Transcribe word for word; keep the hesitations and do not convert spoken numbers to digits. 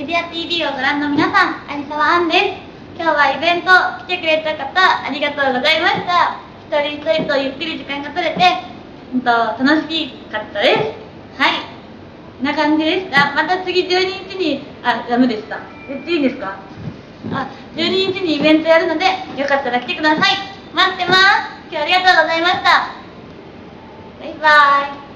メディア ティービー をご覧の皆さん、有沢杏です。今日はイベント来てくれた方、ありがとうございました。一人一人とゆっくり時間が取れて、うんと楽しかったです。はい。こんな感じでした。また次じゅうににちに、あ、ダメでした。言っていいですか？あ、じゅうににちにイベントやるので、よかったら来てください。待ってます。今日はありがとうございました。バイバーイ。